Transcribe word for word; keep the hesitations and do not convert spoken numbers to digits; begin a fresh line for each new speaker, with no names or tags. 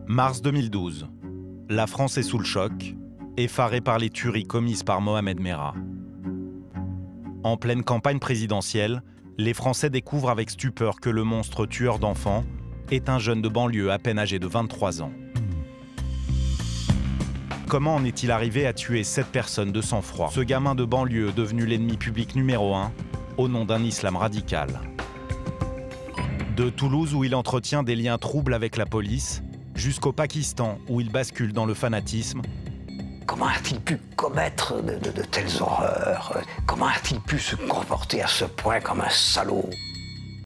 mars deux mille douze. La France est sous le choc, effarée par les tueries commises par Mohamed Merah. En pleine campagne présidentielle, les Français découvrent avec stupeur que le monstre tueur d'enfants est un jeune de banlieue à peine âgé de vingt-trois ans. Comment en est-il arrivé à tuer sept personnes de sang-froid? Ce gamin de banlieue devenu l'ennemi public numéro un au nom d'un islam radical. De Toulouse où il entretient des liens troubles avec la police, jusqu'au Pakistan où il bascule dans le fanatisme.
Comment a-t-il pu commettre de, de, de telles horreurs? Comment a-t-il pu se comporter à ce point comme un salaud?